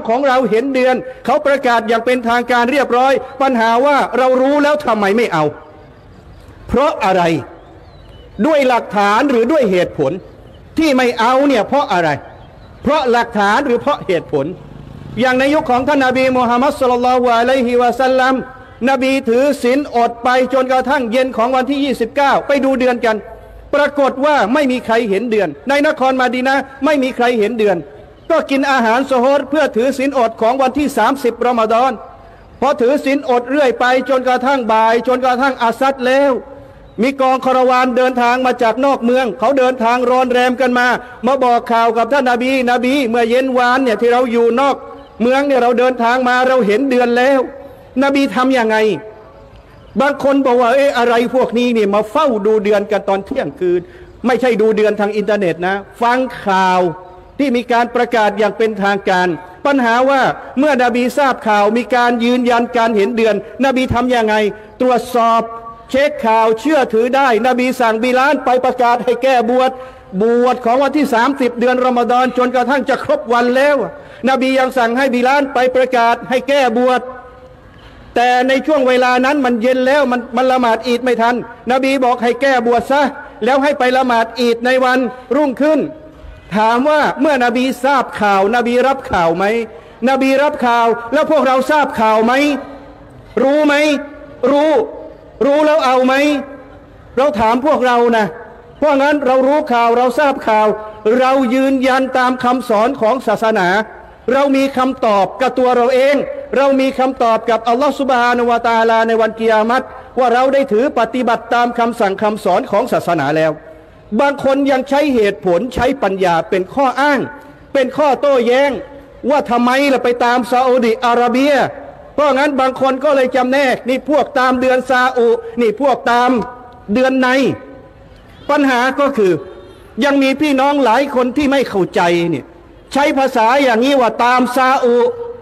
ของเราเห็นเดือนเขาประกาศอย่างเป็นทางการเรียบร้อยปัญหาว่าเรารู้แล้วทำไมไม่เอาเพราะอะไรด้วยหลักฐานหรือด้วยเหตุผลที่ไม่เอาเนี่ยเพราะอะไรเพราะหลักฐานหรือเพราะเหตุผลอย่างในยุคของท่านนบีมุฮัมมัดศ็อลลัลลอฮุอะลัยฮิวะซัลลัมนบีถือศีลอดไปจนกระทั่งเย็นของวันที่29ไปดูเดือนกันปรากฏว่าไม่มีใครเห็นเดือนในนครมะดีนะห์ไม่มีใครเห็นเดือนก็กินอาหารซะฮูรเพื่อถือศีลอดของวันที่30รอมฎอนพอถือศีลอดเรื่อยไปจนกระทั่งบ่ายจนกระทั่งอาซัดแล้วมีกองคาราวานเดินทางมาจากนอกเมืองเขาเดินทางรอนแรมกันมาบอกข่าวกับท่านนบีเมื่อเย็นวานเนี่ยที่เราอยู่นอกเมืองเนี่ยเราเดินทางมาเราเห็นเดือนแล้วนบีทำยังไงบางคนบอกว่าอะไรพวกนี้นี่มาเฝ้าดูเดือนกันตอนเที่ยงคืนไม่ใช่ดูเดือนทางอินเทอร์เน็ตนะฟังข่าวที่มีการประกาศอย่างเป็นทางการปัญหาว่าเมื่อนบีทราบข่าวมีการยืนยันการเห็นเดือนนบีทำยังไงตรวจสอบเช็คข่าวเชื่อถือได้นบีสั่งบิลาลไปประกาศให้แก้บวชของวันที่30เดือนรอมฎอนจนกระทั่งจะครบวันแล้วนบียังสั่งให้บิลาลไปประกาศให้แก้บวชแต่ในช่วงเวลานั้นมันเย็นแล้วมันละหมาดอีดไม่ทันนบีบอกให้แก้บวชซะแล้วให้ไปละหมาดอีดในวันรุ่งขึ้นถามว่าเมื่อนบีทราบข่าวนบีรับข่าวไหมนบีรับข่าวแล้วพวกเราทราบข่าวไหมรู้ไหมรู้แล้วเอาไหมเราถามพวกเรานะเพราะงั้นเรารู้ข่าวเราทราบข่าวเรายืนยันตามคำสอนของศาสนาเรามีคำตอบกับตัวเราเองเรามีคำตอบกับอัลลอฮฺซุบฮานะฮูวะตะอาลาในวันกิยามัตว่าเราได้ถือปฏิบัติตามคำสั่งคำสอนของศาสนาแล้วบางคนยังใช้เหตุผลใช้ปัญญาเป็นข้ออ้างเป็นข้อโต้แย้งว่าทำไมล่ะไปตามซาอุดิอาระเบียเพราะงั้นบางคนก็เลยจำแนกนี่พวกตามเดือนซาอุนี่พวกตามเดือนในปัญหาก็คือยังมีพี่น้องหลายคนที่ไม่เข้าใจเนี่ยใช้ภาษาอย่างนี้ว่าตามซาอุ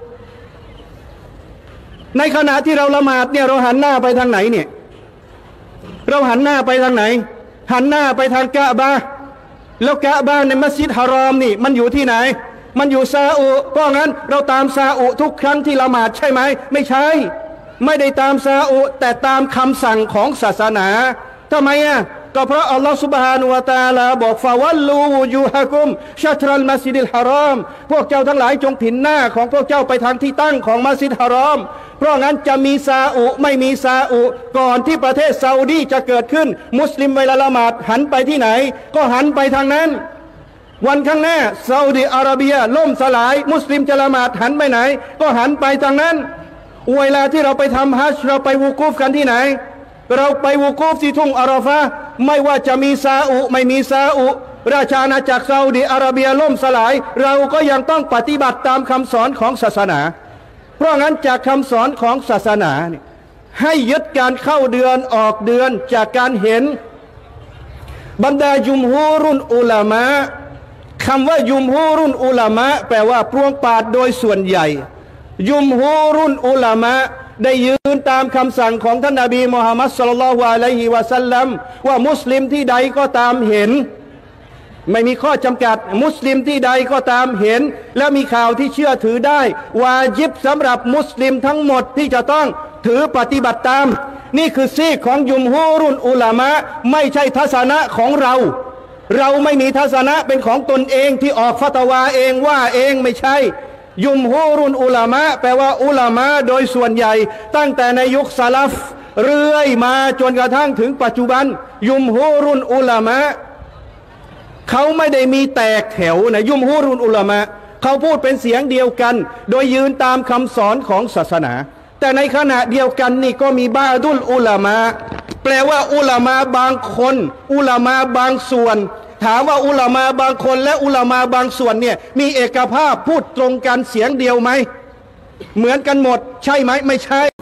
ในขณะที่เราละหมาดเนี่ยเราหันหน้าไปทางไหนเนี่ยเราหันหน้าไปทางไหนหันหน้าไปทางกะบะห์แล้วกะบะห์ในมัสยิดฮารอมนี่มันอยู่ที่ไหนมันอยู่ซาอุเพราะงั้นเราตามซาอุทุกครั้งที่ละหมาดใช่ไหมไม่ใช่ไม่ได้ตามซาอุแต่ตามคำสั่งของศาสนาทำไมก็เพราะอัลลอฮฺ سبحانه และ تعالى บอกฟาวัลลูวูจูฮะกุมชัตรัลมัสยิดิลฮารอมพวกเจ้าทั้งหลายจงผินหน้าของพวกเจ้าไปทางที่ตั้งของมัสยิดฮารอมเพราะงั้นจะมีซาอุไม่มีซาอุก่อนที่ประเทศซาอุดีจะเกิดขึ้นมุสลิมเวลาละหมาดหันไปที่ไหนก็หันไปทางนั้นวันข้างหน้าซาอุดิอาระเบียล่มสลายมุสลิมจะละหมาดหันไปไหนก็หันไปทางนั้นเวลาที่เราไปทำฮัจญ์เราไปวูกูฟกันที่ไหนเราไปวูกูฟที่ทุ่งอาราฟะห์ไม่ว่าจะมีซาอุไม่มีซาอุราชอาณาจักรซาอุดิอาระเบียล่มสลายเราก็ยังต้องปฏิบัติตามคำสอนของศาสนาเพราะงั้นจากคำสอนของศาสนาเนี่ยให้ยึดการเข้าเดือนออกเดือนจากการเห็นบรรดายุมฮูรุนอุลามะคำว่ายุมฮูรุนอุลามะแปลว่าพวงปาดโดยส่วนใหญ่ยุมฮูรุนอุลามะได้ยืนตามคำสั่งของท่านนบีมุฮัมมัดศ็อลลัลลอฮุอะลัยฮิวะซัลลัมว่ามุสลิมที่ใดก็ตามเห็นไม่มีข้อจำกัดมุสลิมที่ใดก็ตามเห็นและมีข่าวที่เชื่อถือได้วาญิบสำหรับมุสลิมทั้งหมดที่จะต้องถือปฏิบัติตามนี่คือซีกของยุมฮูรุนอุลามะไม่ใช่ทัศนะของเราไม่มีทัศนะเป็นของตนเองที่ออกฟัตวาเองว่าเองไม่ใช่ยุมฮูรุนอุลามะแปลว่าอุลามะโดยส่วนใหญ่ตั้งแต่ในยุคซะลัฟเรื่อยมาจนกระทั่งถึงปัจจุบันยุมฮูรุนอุลามะเขาไม่ได้มีแตกแถวนะยุมฮูรุนอุลามะเขาพูดเป็นเสียงเดียวกันโดยยืนตามคำสอนของศาสนาแต่ในขณะเดียวกันนี่ก็มีบาดุลอุลามะแปลว่าอุลามะบางคนอุลามะบางส่วนถามว่าอุลามะบางคนและอุลามะบางส่วนเนี่ยมีเอกภาพพูดตรงกันเสียงเดียวไหมเหมือนกันหมดใช่ไหมไม่ใช่